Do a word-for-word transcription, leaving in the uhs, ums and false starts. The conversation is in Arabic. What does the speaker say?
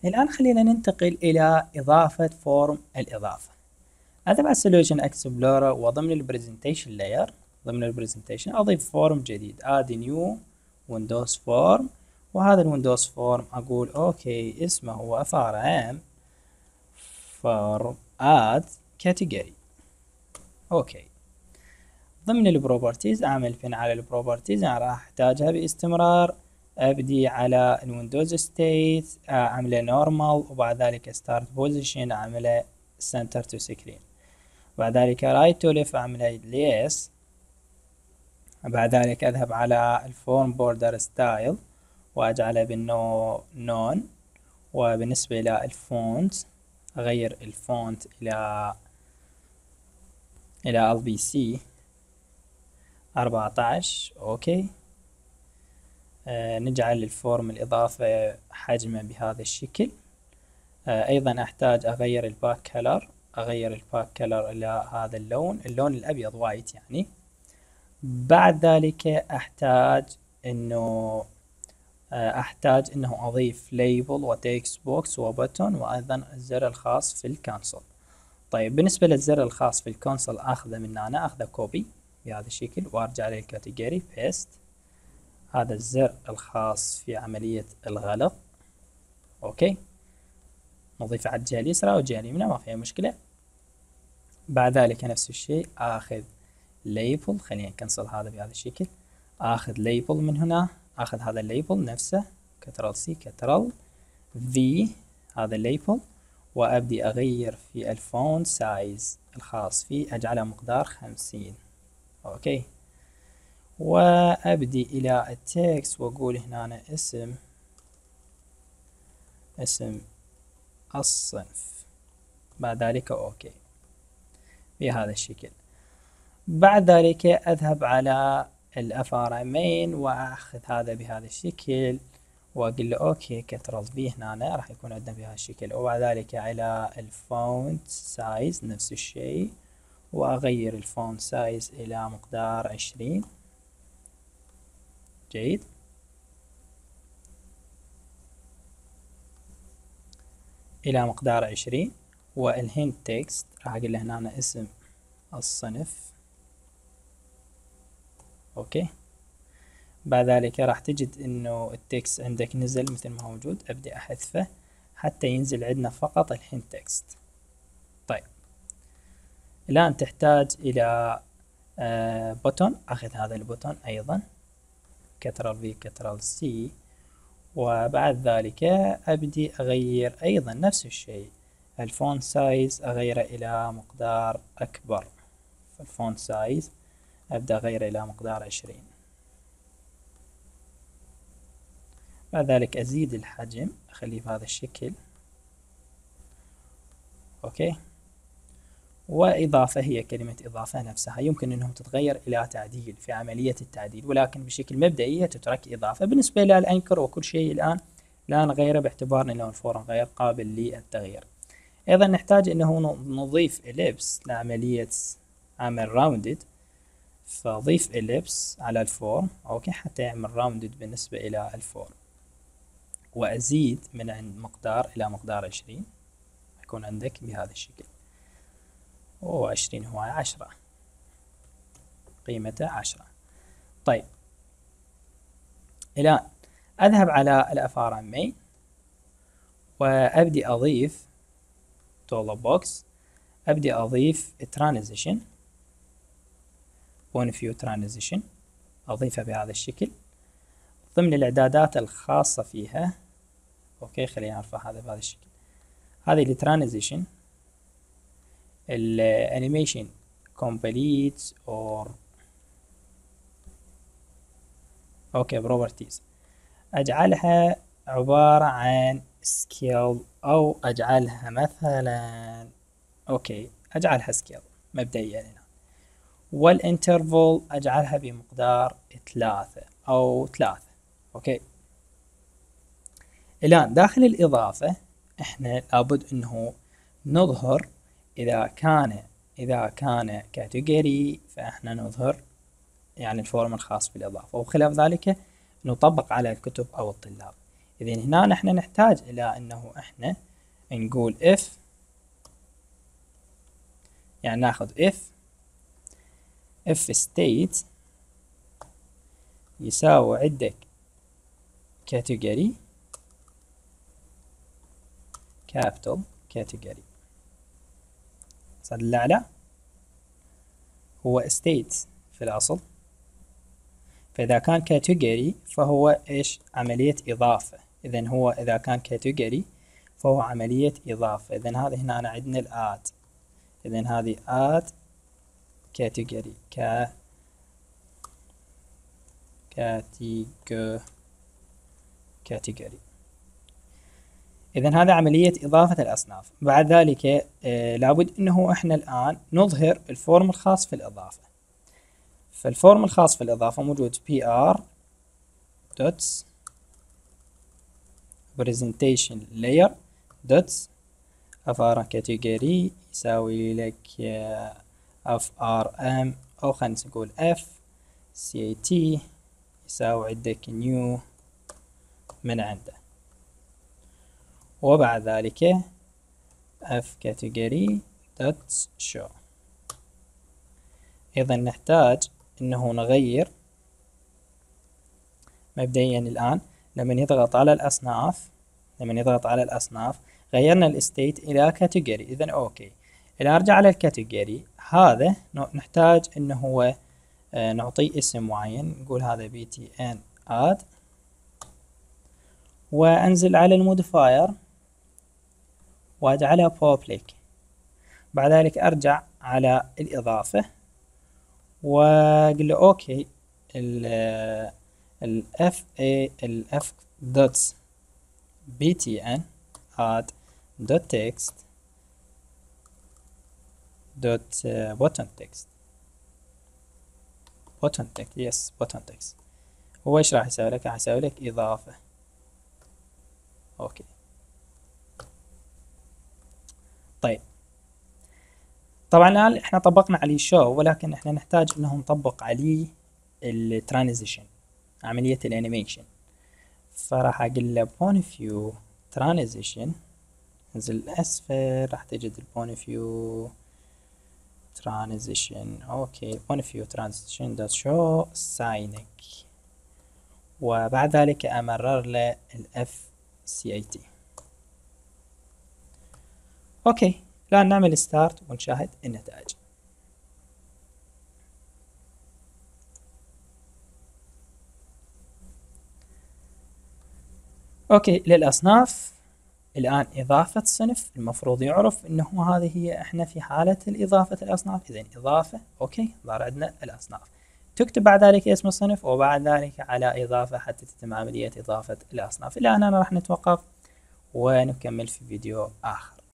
الآن خلينا ننتقل إلى إضافة فورم الإضافة. أذهب على Solution Explorer وضمن البرزنتيشن لاير، ضمن البرزنتيشن أضيف فورم جديد Add New Windows Form، وهذا الويندوز فورم أقول أوكي اسمه هو عبارة Form Add Category. أوكي. ضمن البروبرتيز أعمل فين على البروبرتيز، أنا راح أحتاجها باستمرار. أبدي على الويندوز ستيت أعمله نورمال، وبعد ذلك ستارت بوزيشن أعمله سنتر تو سكرين، بعد ذلك رايت تو ليفت أعمله يس، بعد ذلك أذهب على الفورم بوردر ستايل وأجعله بالنو نون، وبالنسبة إلى الفونت أغير الفونت إلى إلى ال بي سي أربعة عشر. أوكي. آه نجعل الفورم الإضافة حجمه بهذا الشكل. آه أيضا أحتاج أغير الباك كلر، أغير الباك كلر إلى هذا اللون، اللون الأبيض وايت يعني. بعد ذلك أحتاج إنه آه أحتاج إنه أضيف ليبل وتكست بوكس وبتون، وأيضا الزر الخاص في الكونسول. طيب بالنسبة للزر الخاص في الكونسول أخذه من هنا، أخذه كوبي بهذا الشكل وأرجع للكاتيجوري بيست، هذا الزر الخاص في عملية الغلق. أوكي. نضيفه على الجهة اليسرى والجهة اليمنى ما فيها مشكلة. بعد ذلك نفس الشيء آخذ ليبل، خلينا نكنسل هذا بهذا الشكل، آخذ ليبل من هنا، آخذ هذا الليبل نفسه كترل سي كترل في هذا الليبل، وأبدي أغير في الفونت سايز الخاص فيه أجعله مقدار خمسين. أوكي. وأبدي إلى التكست وأقول هنا اسم اسم الصنف، بعد ذلك أوكي بهذا الشكل. بعد ذلك أذهب على الأفارة مين وأخذ هذا بهذا الشكل وأقول له أوكي كترل في هنا راح يكون عندنا بهذا الشكل، وبعد ذلك على الفونت سايز نفس الشيء، وأغير الفونت سايز إلى مقدار عشرين. جيد. إلى مقدار عشرين. والهنت تكست راح أقول له هنا اسم الصنف. أوكي. بعد ذلك راح تجد إنه التكست عندك نزل مثل ما هو موجود، أبدأ أحذفه حتى ينزل عندنا فقط الهنت تكست. طيب الآن تحتاج إلى آه بوتون، أخذ هذا البوتون أيضا كترل في كترل سي، وبعد ذلك أبدي أغير أيضا نفس الشيء، الفونت سايز أغيره إلى مقدار أكبر، فالفونت سايز أبدأ أغيره إلى مقدار عشرين. بعد ذلك أزيد الحجم أخليه بهذا الشكل. أوكي. وإضافة هي كلمة إضافة نفسها يمكن أنه تتغير إلى تعديل في عملية التعديل، ولكن بشكل مبدئي تترك إضافة. بالنسبة للأنكر وكل شيء الآن لا نغيره باعتبار أنه الفورم غير قابل للتغيير. أيضا نحتاج أنه نضيف إليبس لعملية عمل راوندد، فأضيف إليبس على الفورم أوكي حتى يعمل راوندد بالنسبة إلى الفورم، وأزيد من عند مقدار إلى مقدار عشرين، يكون عندك بهذا الشكل. وعشرين هو عشرة، قيمته عشرة. طيب الآن أذهب على الأفارة مين وأبدي أضيف تولب بوكس، أبدي أضيف ترانزيشن بون فيو ترانزيشن، أضيفها بهذا الشكل ضمن الإعدادات الخاصة فيها. أوكي خلينا نرفع هذا بهذا الشكل. هذه الترانزيشن الانيميشن كومبليت اور اوكي بروبرتيز اجعلها عبارة عن سكيل، او اجعلها مثلا اوكي اجعلها سكيل مبدئيا هنا، والانترفول اجعلها بمقدار ثلاثة او ثلاثة. اوكي. الان داخل الاضافة احنا لابد انه نظهر إذا كان إذا كان كاتيجوري فإحنا نظهر يعني الفورم الخاص بالإضافة، وخلاف ذلك نطبق على الكتب أو الطلاب. إذن هنا نحن نحتاج إلى أنه إحنا نقول if، يعني ناخذ if if state يساوي عندك category capital category، صد الأعلى هو state في الأصل، فإذا كان category فهو إيش؟ عملية إضافة. إذن هو إذا كان category فهو عملية إضافة. إذن هذه هنا عندنا الآد، إذن هذه add category ك category. إذن هذا عملية إضافة الأصناف. بعد ذلك آه لابد أنه إحنا الآن نظهر الفورم الخاص في الإضافة. فالفورم الخاص في الإضافة موجود pr dots presentation layer dots أفارا category يساوي لك frm أو خلينا نقول f cat يساوي عندك new من عنده، وبعد ذلك f category dot show. أيضا نحتاج أنه نغير مبدئيا الآن لما نضغط على الأصناف، لما نضغط على الأصناف غيرنا الستيت إلى كاتيجوري. إذن أوكي، إذا أرجع على الكاتيجوري هذا نحتاج أنه هو آه نعطيه اسم معين، نقول هذا btn add، وأنزل على الموديفاير وأجعلها public. بعد ذلك أرجع على الإضافة وأقول له أوكي ال ال f a ال f dots btn add dot text dot uh, button text button text yes button text. هو ايش راح يسوي لك؟ راح يسوي لك إضافة. أوكي طيب، طبعا الآن احنا طبقنا عليه show، ولكن احنا نحتاج انه نطبق عليه الترانزيشن، عملية الانيميشن. فراح اقول له point view transition، انزل اسفل راح تجد point view transition. اوكي point view transition dot show signic، وبعد ذلك امرر له ال f cat. اوكي الآن نعمل ستارت ونشاهد النتائج. اوكي للأصناف الآن إضافة صنف، المفروض يعرف انه هذه هي احنا في حالة الإضافة الأصناف. إذن إضافة اوكي ظهر عندنا الأصناف، تكتب بعد ذلك اسم الصنف وبعد ذلك على إضافة حتى تتم عملية إضافة الأصناف. الآن أنا راح نتوقف ونكمل في فيديو آخر.